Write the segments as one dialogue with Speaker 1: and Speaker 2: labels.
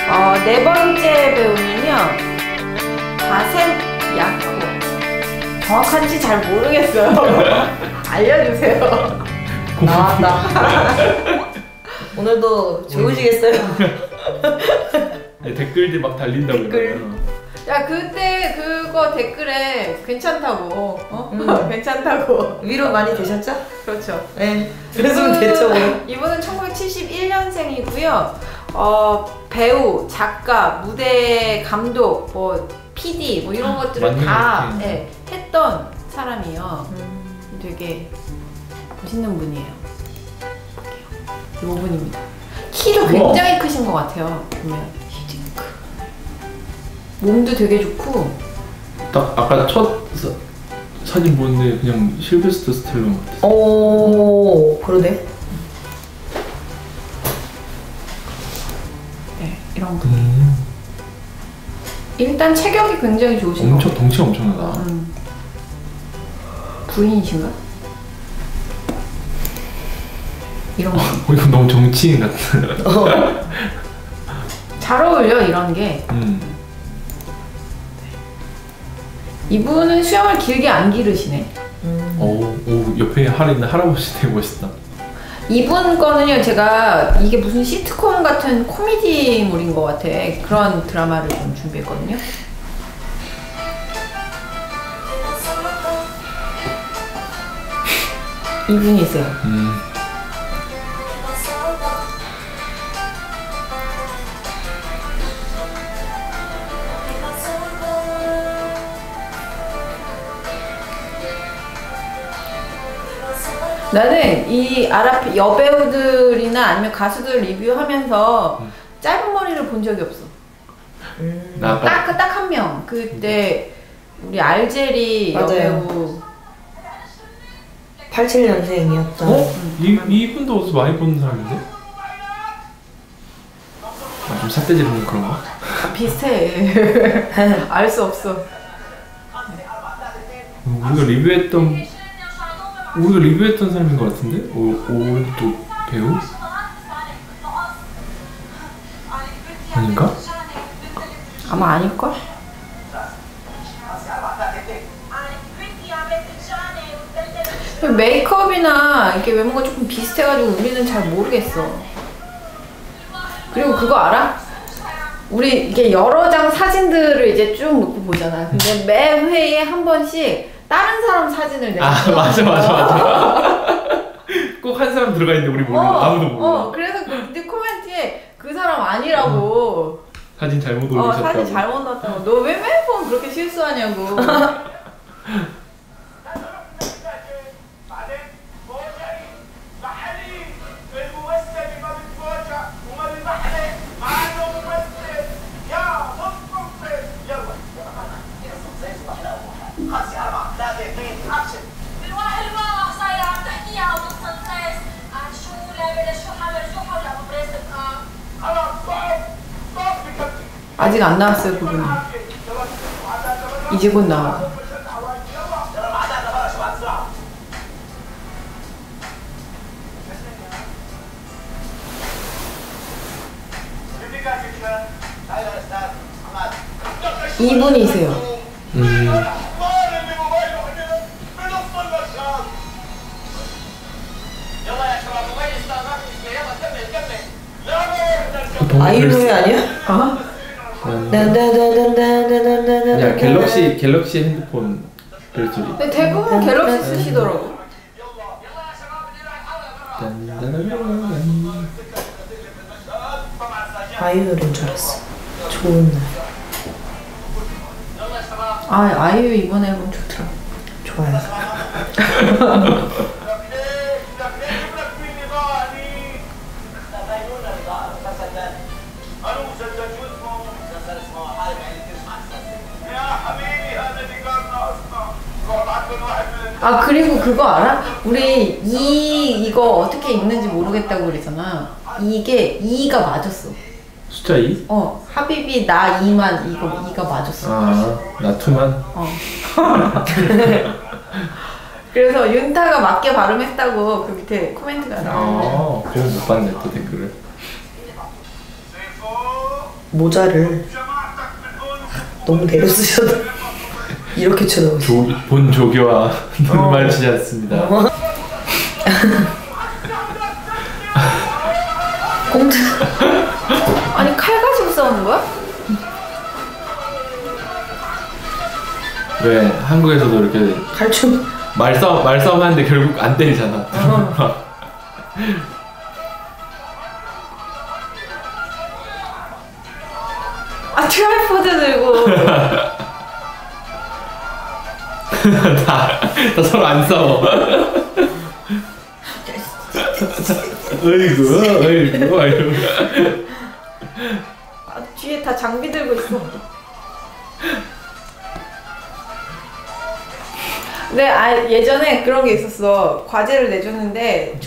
Speaker 1: 네 번째 배우는요, 바셈 야쿠. 정확한지 잘 모르겠어요. 알려주세요.
Speaker 2: 나왔다. 오늘도 좋으시겠어요?
Speaker 3: 네, 댓글들 막 달린다고.
Speaker 1: 댓글. 야, 그때 그거 댓글에 괜찮다고, 괜찮다고.
Speaker 2: 위로 많이 되셨죠?
Speaker 1: 그렇죠.
Speaker 2: 네. 그랬으면 됐죠.
Speaker 1: 이분은 1971년생이고요. 배우, 작가, 무대 감독, 뭐 PD 뭐 이런 것들을 다 했던 사람이에요. 되게 멋있는 분이에요. 볼게요. 이분입니다. 키도 굉장히 크신 것 같아요. 보면 히딩크. 몸도 되게 좋고.
Speaker 3: 딱 아까 첫 사진 보는데 그냥 실베스터 스텔론 같았어.
Speaker 2: 오, 그러네.
Speaker 1: 네, 이런 분. 일단 체격이 굉장히 좋으신 것 같아요.
Speaker 3: 덩치가 엄청나다.
Speaker 1: 부인이신가? 이런 거.
Speaker 3: 이거 너무 정치인 같아.
Speaker 1: 잘 어울려 이런 게. 이분은 수염을 길게 안 기르시네.
Speaker 3: 오, 옆에 있는 할아버지 되게 멋있다.
Speaker 1: 이분 거는요, 제가 이게 무슨 시트콤 같은 코미디물인 것 같아. 그런 드라마를 좀 준비했거든요. 이분이세요. 나는 이 여배우들이나 아니면 가수들 리뷰하면서 짧은 머리를 본 적이 없어. 딱 한 명. 그때 우리 알제리 여배우.
Speaker 2: 87년생이었죠.
Speaker 3: 이분도 어디서 많이 보는 사람인데? 좀 삿대질하는 그런 거?
Speaker 1: 비슷해. 알 수 없어.
Speaker 3: 우리가 리뷰했던 사람인 것 같은데? 오른쪽 배우? 아닌가?
Speaker 1: 아마 아닐걸? 메이크업이나 이렇게 외모가 조금 비슷해가지고 우리는 잘 모르겠어. 그리고 그거 알아? 우리 이게 여러 장 사진들을 이제 쭉 놓고 보잖아. 근데 매 회에 한 번씩 다른 사람 사진을 내가.
Speaker 3: 맞아. 꼭 한 사람 들어가 있는데 우리 몰라. 아무도 몰라.
Speaker 1: 그래서 그 코멘트에 그 사람 아니라고.
Speaker 3: 사진 잘못 올리셨다고.
Speaker 1: 사진 잘못 넣었다고. 너 왜 매번 그렇게 실수하냐고. 아직 안 나왔어요, 그분이. 이제 곧 나와. 이분이세요.
Speaker 2: 아이유의 아니야?
Speaker 3: 야, 갤럭시 핸드폰 그랬지.
Speaker 1: 근데 대부분 갤럭시 쓰시더라고.
Speaker 2: 아이유 노래인 줄 알았어. 좋은 날.
Speaker 1: 아이유 이번 앨범 좋더라.
Speaker 2: 좋아요.
Speaker 1: 그리고 그거 알아? 우리 이거 어떻게 읽는지 모르겠다고 그랬잖아. 이게 2가 맞았어.
Speaker 3: 숫자 2?
Speaker 1: 하비비 나 2만 이거 2가 맞았어.
Speaker 3: 나 2만?
Speaker 1: 그래서 윤타가 맞게 발음했다고 그 밑에 코멘트가 나와.
Speaker 3: 그래서 못 봤네 또 댓글을.
Speaker 2: 모자를 너무 내려 쓰셔도 이렇게 쳐다보세요.
Speaker 3: 본 조교와 눈 마주치지 않습니다.
Speaker 2: 공주.
Speaker 1: 아니 칼 가지고 싸우는 거야?
Speaker 3: 왜 한국에서도 이렇게
Speaker 2: 칼춤.
Speaker 3: 말싸움 하는데 결국 안 때리잖아.
Speaker 1: 아 트라이포드 들고.
Speaker 3: 다 서로 안 싸워. 어이구.
Speaker 1: 아, 뒤에 다 장비 들고 있어. 네, 예전에 그런 게 있었어. 과제를 내줬는데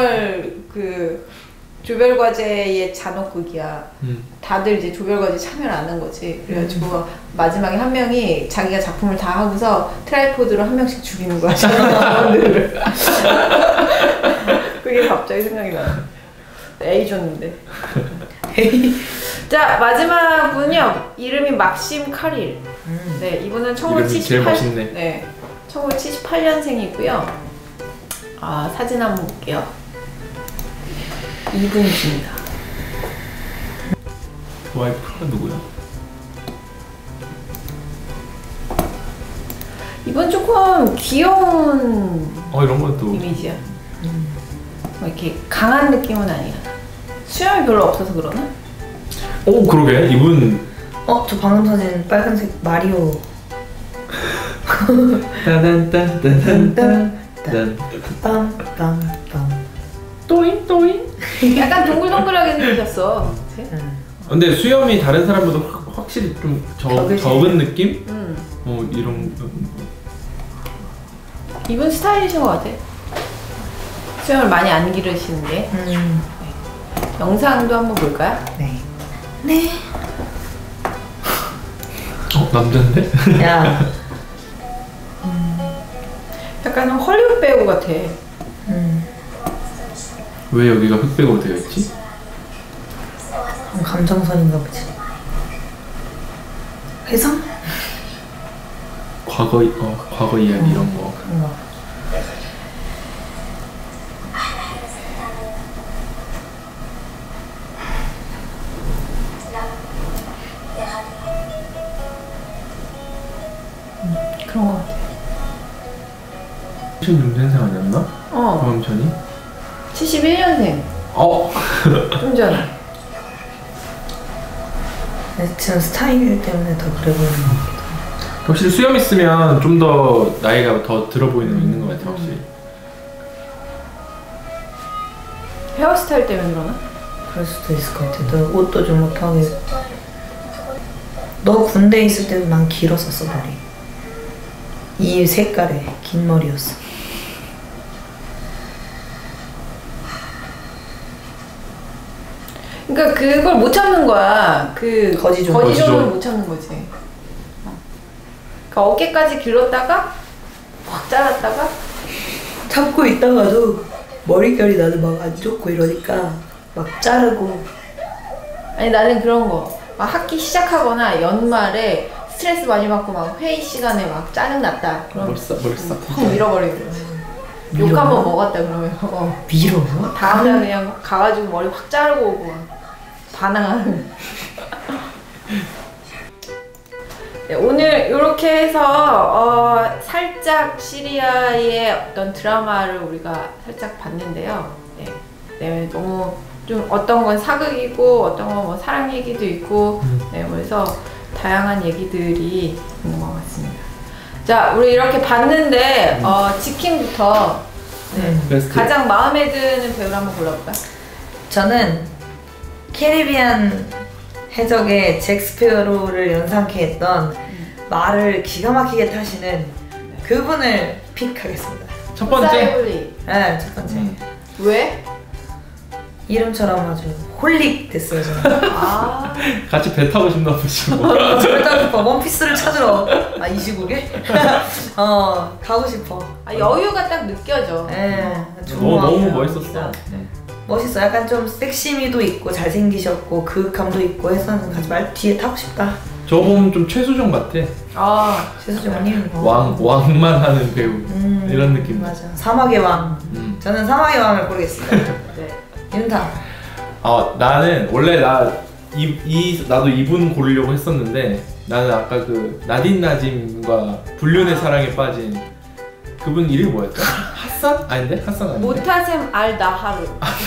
Speaker 1: 조별 과제의 잔혹극이야. 다들 이제 조별 과제 참여를 안 한 거지. 그래가지고 마지막에 한 명이 자기가 작품을 다 하고서 트라이포드로 한 명씩 죽이는 거야. 사람들을. 그게 갑자기 생각이 나. A 줬는데. 자, 마지막 분은요. 이름이 막심 카릴. 네, 이분은
Speaker 3: 이름이 제일 멋있네.
Speaker 1: 네, 1978년생이고요. 아, 사진 한번 볼게요. 이분이십니다.
Speaker 3: 와이프가 누구야?
Speaker 1: 이분 조금 귀여운
Speaker 3: 이런 것도
Speaker 1: 이미지야. 뭐 이렇게 강한 느낌은 아니야. 수염이 별로 없어서 그러나?
Speaker 3: 오 그러게 이분
Speaker 2: 저 방금 사진 빨간색 마리오.
Speaker 3: 딴딴딴딴딴딴
Speaker 2: 빰빰빰.
Speaker 3: 또잉
Speaker 1: 약간 동글동글하게 생기셨어. 그치?
Speaker 3: 근데 수염이 다른 사람보다 확실히 좀 적은 느낌? 이런
Speaker 1: 이분 스타일이신 것 같아. 수염을 많이 안 기르시는 게. 영상도 한번 볼까요?
Speaker 2: 네. 네.
Speaker 3: 남잔데?
Speaker 2: 야.
Speaker 1: 약간 헐리우드 배우 같아.
Speaker 3: 왜 여기가 흑백으로 되어 있지?
Speaker 2: 감정선인가 보지. 회상?
Speaker 3: 과거 이야기 이런 거.
Speaker 2: 그런가.
Speaker 1: 그런 것 같아.
Speaker 3: 76년생 아니었나? 조항천이?
Speaker 1: 71년생. 좀 전에.
Speaker 2: 지금 스타일 때문에 더 그래 보이는 것 같아.
Speaker 3: 확실히 수염 있으면 좀 더 나이가 더 들어 보이는 거 있는 것 같아 확실히.
Speaker 1: 헤어스타일 때문에 그러나?
Speaker 2: 그럴 수도 있을 것 같아. 너 옷도 좀 럽하게. 너 군대 있을 때도 난 길었었어 머리. 이 색깔의 긴 머리였어.
Speaker 1: 그러니까 그걸 못 참는 거야. 거지존을 못 참는 거지. 그러니까 어깨까지 길렀다가 확 잘랐다가
Speaker 2: 참고 있다가도 머릿결이 나는 막 안 좋고 이러니까 막 자르고.
Speaker 1: 아니 나는 그런 거. 막 학기 시작하거나 연말에 스트레스 많이 받고 막 회의 시간에 막 짜증 났다. 그럼
Speaker 3: 머리 싹
Speaker 1: 확 밀어버리고. 욕 한번 먹었다 그러면
Speaker 2: 밀어요?
Speaker 1: 다음날 그냥 가가지고 머리 확 자르고 오고 반항하는. 네, 오늘 이렇게 해서 살짝 시리아의 어떤 드라마를 우리가 살짝 봤는데요. 네, 너무 좀 어떤 건 사극이고 어떤 건 뭐 사랑 얘기도 있고 네, 그래서 다양한 얘기들이 있는 것 같습니다. 자, 우리 이렇게 봤는데 지킹부터 가장 마음에 드는 배우를 한번 골라볼까요?
Speaker 2: 저는 캐리비안 해적의 잭 스페로를 연상케 했던 말을 기가 막히게 타시는 그분을 픽하겠습니다.
Speaker 3: 첫 번째?
Speaker 1: 사이블리.
Speaker 2: 네, 첫 번째.
Speaker 1: 왜?
Speaker 2: 이름처럼 아주 홀릭 됐어요 저는.
Speaker 1: 아,
Speaker 3: 같이 배 타고 싶나 보시고.
Speaker 2: 저를 타고 싶어. 원피스를 찾으러. 이 시국에? 가고 싶어.
Speaker 1: 여유가 딱 느껴져.
Speaker 2: 네,
Speaker 3: 너무 멋있었어.
Speaker 2: 멋있어. 약간 좀 섹시미도 있고 잘생기셨고 그윽함도 있고 해서는 같이 말 뒤에 타고 싶다.
Speaker 3: 저 보면 좀 최수종 같아.
Speaker 1: 아,
Speaker 2: 최수종님.
Speaker 3: 왕만 하는 배우 이런 느낌.
Speaker 2: 맞아. 사막의 왕. 저는 사막의 왕을 고르겠습니다.
Speaker 1: 네.
Speaker 2: 윤타.
Speaker 3: 나는 원래 나도 이분 고르려고 했었는데 나는 아까 그 나딘 나짐과 불륜의 사랑에 빠진 그분 이름이 뭐였죠? 핫산? 아닌데? 핫산 아닌데?
Speaker 1: 모타셈 알 나하르.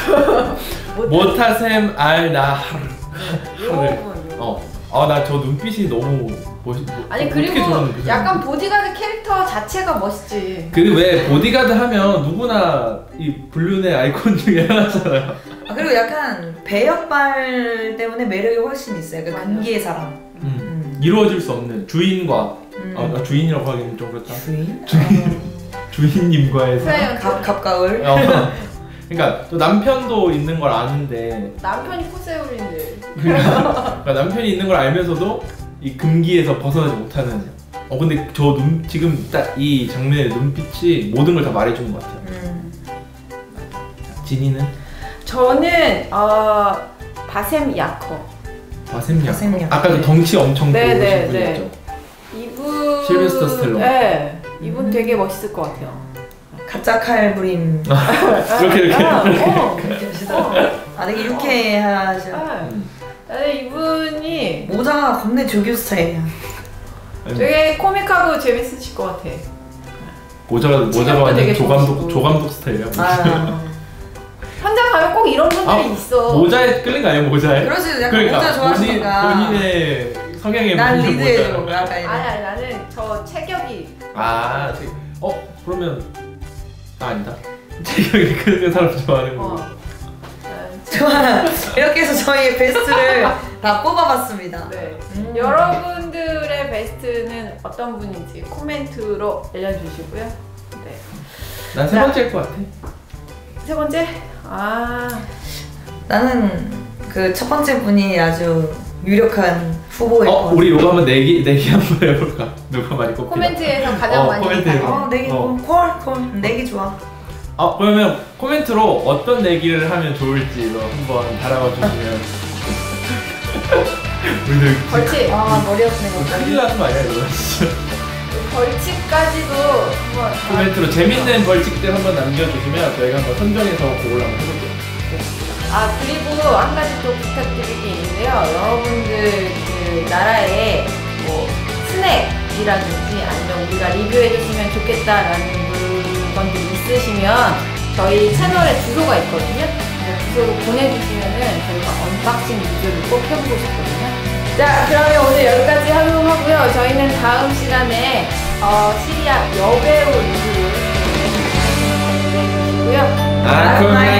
Speaker 3: 모타셈 알 나하르.
Speaker 1: 요분.
Speaker 3: 나 저 눈빛이 너무
Speaker 1: 아니
Speaker 3: 어떻게
Speaker 1: 그리고
Speaker 3: 저런 눈빛을
Speaker 1: 약간 보디가드 캐릭터 자체가 멋있지.
Speaker 3: 그 왜 보디가드 하면 누구나 이 불륜의 아이콘 중에 하나잖아요.
Speaker 2: 그리고 약간 배역발 때문에 매력이 훨씬 있어요. 약간
Speaker 1: 맞아.
Speaker 2: 금기의 사람.
Speaker 3: 이루어질 수 없는 주인과 주인이라고 하기는 좀 그렇다. 주인님과의 사랑.
Speaker 2: 갑가을.
Speaker 3: 그러니까 또 남편도 있는 걸 아는데
Speaker 1: 남편이 코세울인데.
Speaker 3: 그러니까 남편이 있는 걸 알면서도 이 금기에서 벗어나지 못하는. 근데 지금 딱 이 장면의 눈빛이 모든 걸 다 말해주는 것 같아요. 진이는?
Speaker 1: 저는 바셈 야커.
Speaker 3: 바셈
Speaker 2: 바셈
Speaker 3: 야커.
Speaker 2: 야커.
Speaker 3: 아까 그 덩치 엄청 좋으신
Speaker 1: 네.
Speaker 3: 분이었죠.
Speaker 1: 이분
Speaker 3: 실베스터 스텔론.
Speaker 1: 네, 이분 되게 멋있을 것 같아요.
Speaker 2: 가짜 칼 부림.
Speaker 3: 이렇게
Speaker 2: 이렇게 하시더라고요. 되게 유쾌하셔.
Speaker 1: 나는 이분이
Speaker 2: 모자가 겁내 조교 스타일이야.
Speaker 1: 되게 코믹하고 재밌으실 것 같아.
Speaker 3: 모자가 완전 조감독 스타일이야.
Speaker 1: 현장 가면 꼭 이런 분들이 있어.
Speaker 3: 모자에 끌린 거 아니야, 모자에?
Speaker 2: 그럴 수도. 약간
Speaker 3: 그러니까
Speaker 2: 모자 좋아하시니까.
Speaker 3: 본인의 성향에
Speaker 2: 난
Speaker 3: 맞는
Speaker 2: 리드해줘.
Speaker 3: 모자.
Speaker 2: 약간
Speaker 1: 아니 나는 저 체격이.
Speaker 3: 그러면 아니다. 체격이 큰 사람 좋아하는 거.
Speaker 2: 좋아. 이렇게 해서 저희의 베스트를 다 뽑아봤습니다.
Speaker 1: 네. 여러분들의 베스트는 어떤 분인지 코멘트로 알려주시고요. 네.
Speaker 3: 난 세 번째일 것 같아.
Speaker 1: 세 번째?
Speaker 2: 나는 그 첫 번째 분이 아주 유력한 후보일 것 같아.
Speaker 3: 우리 이거 한번 내기 한번 해볼까? 누가 많이 꼽히나?
Speaker 1: 코멘트에서 가장 많이
Speaker 3: 코멘트에서.
Speaker 2: 내기 콜. 내기 좋아.
Speaker 3: 그러면 코멘트로 어떤 내기를 하면 좋을지 한번 달아봐 주시면 우리들
Speaker 1: 벌칙.
Speaker 2: 머리 아프네
Speaker 3: 큰일 나는 거 아니야 이거 진짜.
Speaker 1: 벌칙까지도 한번
Speaker 3: 코멘트로 재밌는 벌칙들 한번 남겨주시면 저희가 한번 선정해서 그걸로 한번 해볼게요.
Speaker 1: 그리고 한 가지 또 부탁드릴 게 있는데요. 여러분들 그 나라의 뭐 스낵이라든지 아니면 우리가 리뷰해줬으면 좋겠다라는 물건들이 있으시면 저희 채널에 주소가 있거든요. 주소로 보내주시면은 저희가 언박싱 리뷰를 꼭 해보고 싶거든요. 자, 그러면 오늘 여기까지 하도록 하고요. 저희는 다음 시간에 시리아 여배우 리뷰를 해주시고요.
Speaker 3: 그러면